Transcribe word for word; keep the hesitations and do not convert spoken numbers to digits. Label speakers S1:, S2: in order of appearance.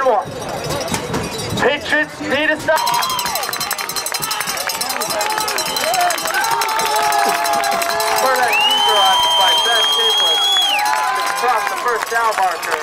S1: score. Patriots need a stop. For that keeper on by Seth Capelin to cross the first down marker.